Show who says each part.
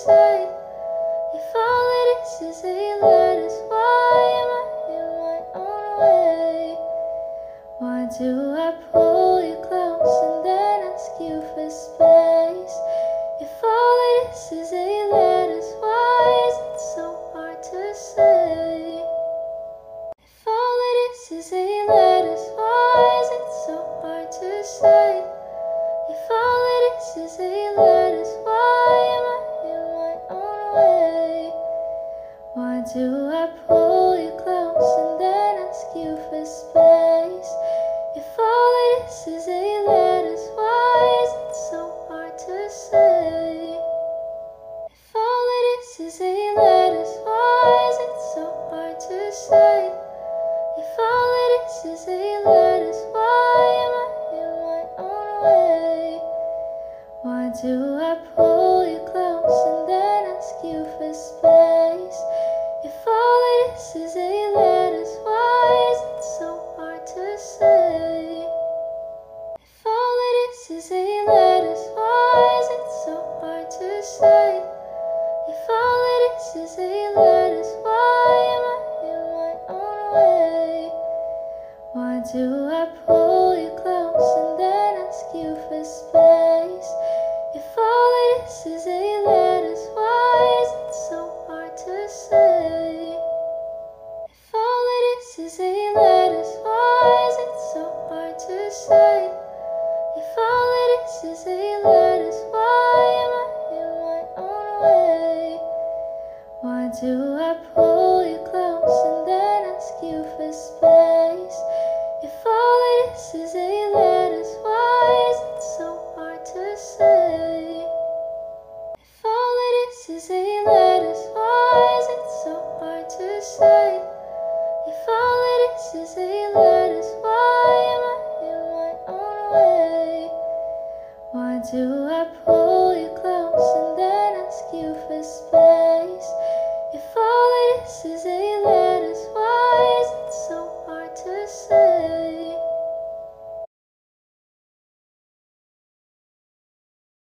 Speaker 1: say? If all it is a lettuce, why am I in my own way? Why do I pull you close and then ask you for space? If all it is a lettuce, why is it so hard to say? If all it is a lettuce, why is it so hard to say? If all it is a lettuce, why am I in my own way? Why do I pull you close and then ask you for space? If all it is a lettuce, why is it so hard to say? If all it is a lettuce, why is it so hard to say? If all it is a lettuce, why am I in my own way? Why do I pull you close and then ask you for space? If all it is a lettuce, why is it so hard to say? If all it is a lettuce, why is it so hard to say? If all it is a lettuce, why am I in my own way? Why do I pull you close and then ask you for space? If all it is a lettuce, why is it so hard to say? If all it is a lettuce, why is it so hard to say? If all it is a lettuce, why am I in my own way? Why do I pull you close and then ask you for space? If all it is a lettuce, why is it so hard to say? If all it is a lettuce, why is it so hard to say? If all it is a lettuce, why am I in my own way? Why do I pull